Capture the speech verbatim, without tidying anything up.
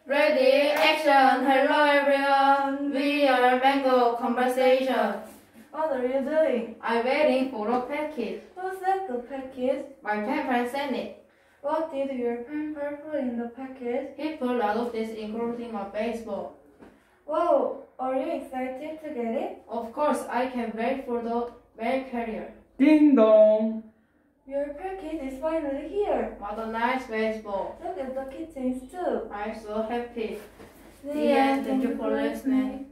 Ready, action! Hello everyone! We are Mango Conversation. What are you doing? I'm waiting for a package. Who sent the package? My parents sent it. What did your parents put in the package? He put a lot of things including a baseball. Wow, are you excited to get it? Of course, I can't wait for the mail carrier. Ding dong! Your package is finally here. What a nice baseball. Look at the kittens too. I'm so happy. The The end. Thank you for listening.